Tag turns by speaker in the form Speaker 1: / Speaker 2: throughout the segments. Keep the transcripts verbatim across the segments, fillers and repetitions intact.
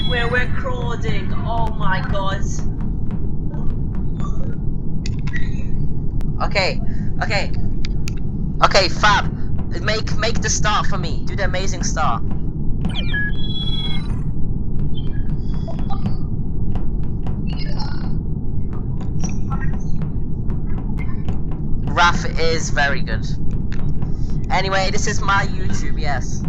Speaker 1: We're recording. Oh my god. Okay, okay, okay, Fab. Make make the star for me. Do the amazing star. Raph is very good. Anyway, this is my YouTube, yes.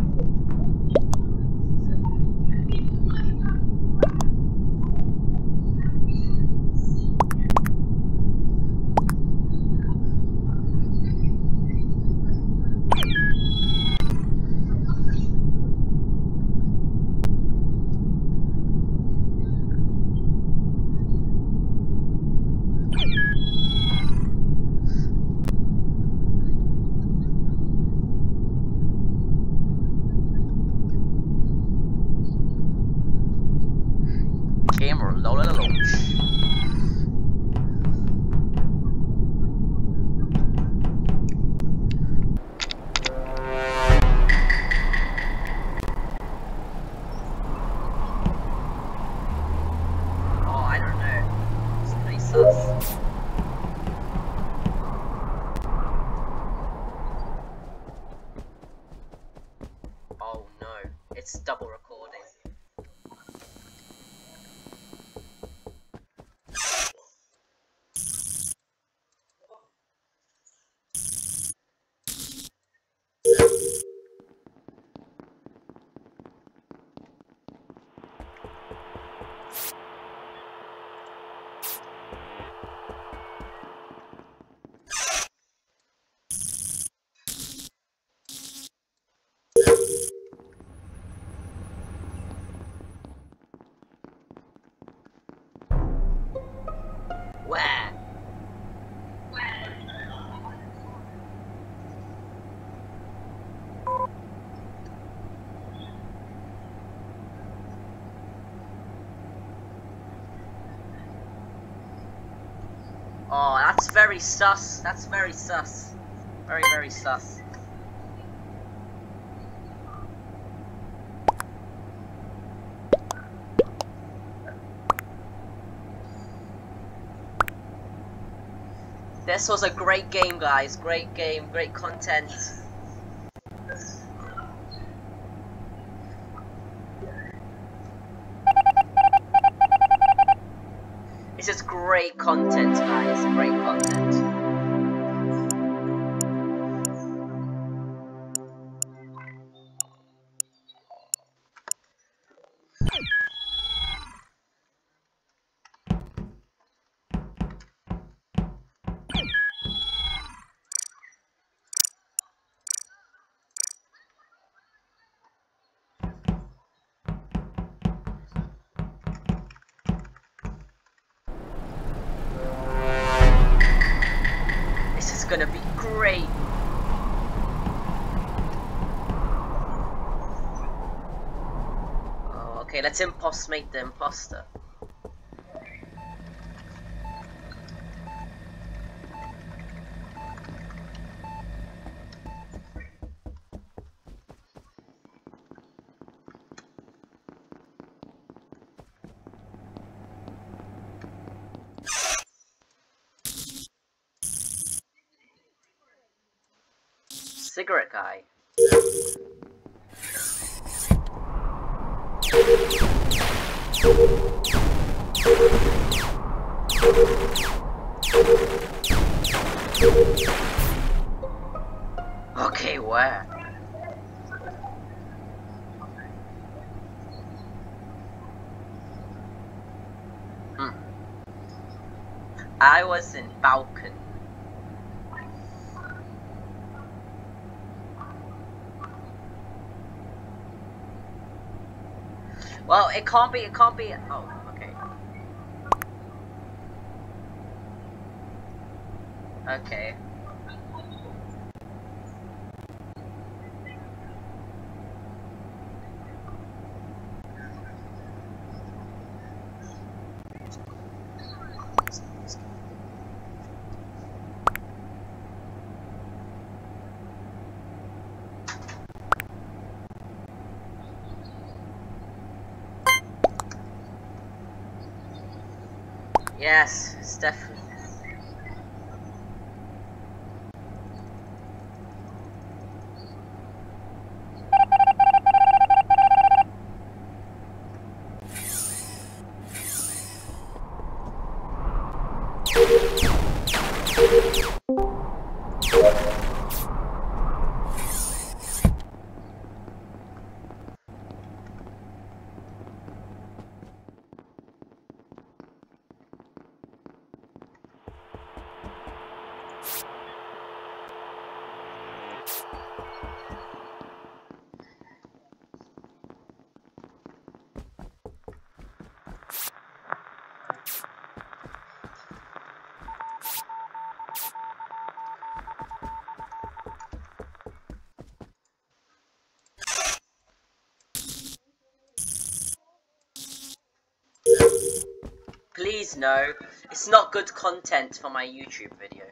Speaker 1: Gamer, lola lola. Oh, I don't know. It's pretty sus. Oh no, it's double recording. Where? Oh, that's very sus. That's very sus. Very, very sus. This was a great game, guys. Great game, great content. This is great content, guys. Great content. This is gonna be great. Oh, okay, let's impersonate the imposter. Cigarette guy. Okay, where? Hmm. I was in balcony. Well, it can't be, it can't be, oh, okay. Okay. Yes, it's definitely. Please no, it's not good content for my YouTube video.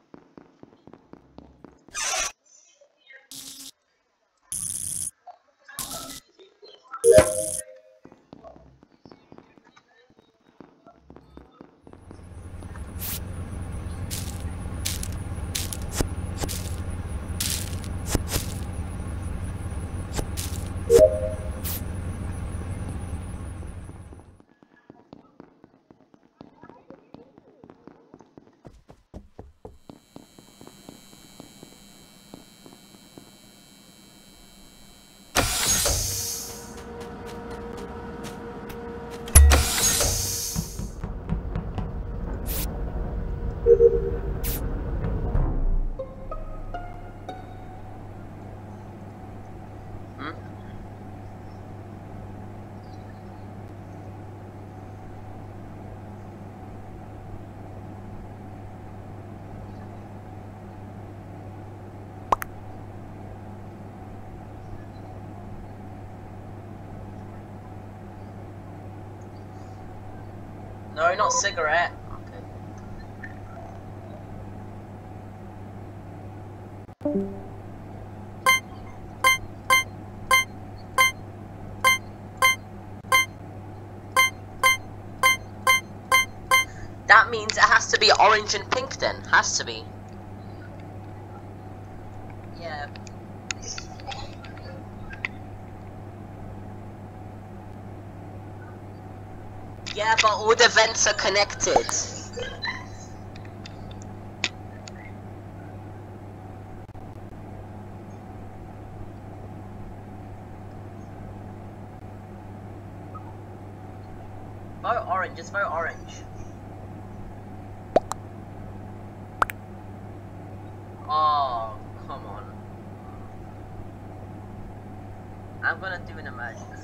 Speaker 1: Hmm? No, not cigarette. Okay. That means it has to be orange and pink then. Has to be. Yeah. Yeah, but all the vents are connected. Vote orange, just vote orange. Oh, come on. I'm gonna do an emergency.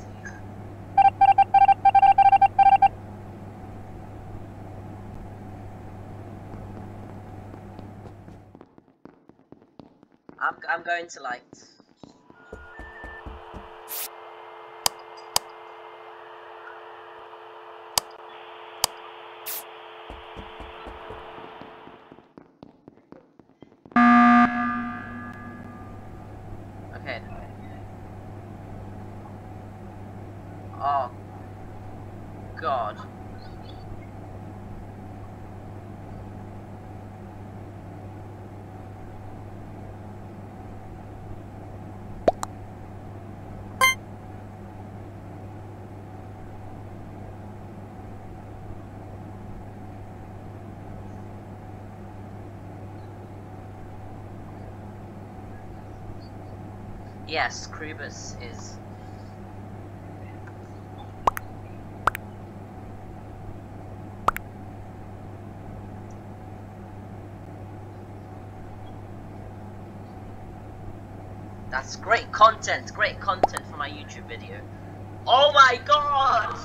Speaker 1: I'm, I'm going to light. Okay. Oh. God. Yes, Krubus is. That's great content, great content for my YouTube video. Oh my god!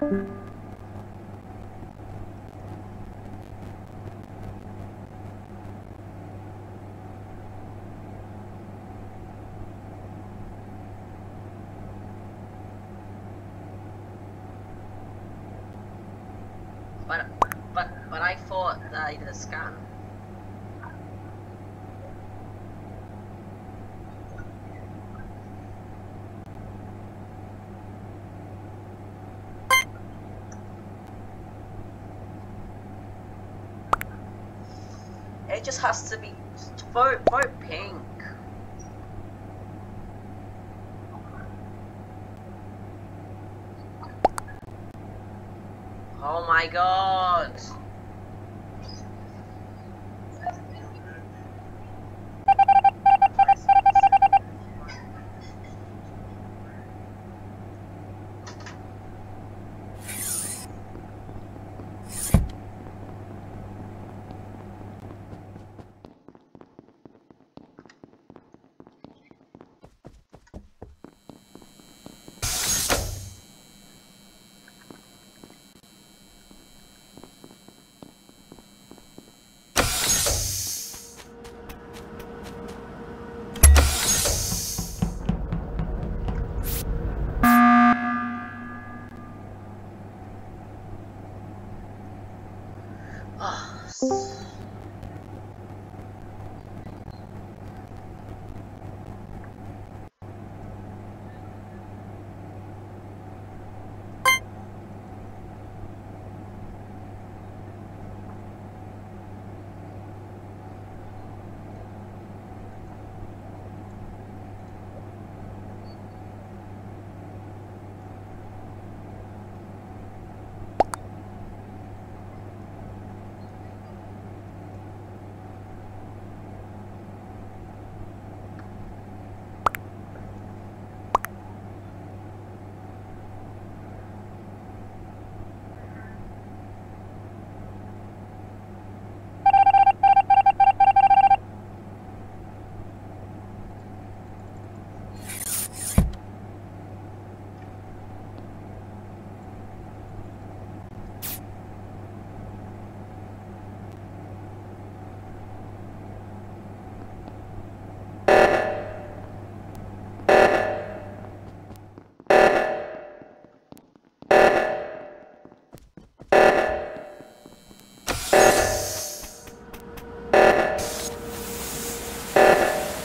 Speaker 1: But, but, but I thought that I did a scan. It just has to be, vote, vote pink. Oh my god.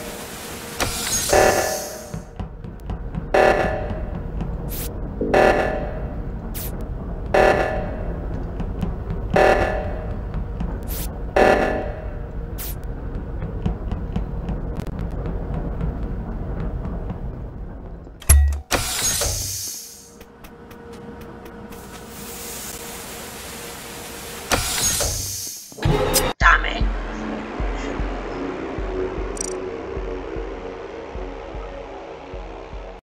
Speaker 2: You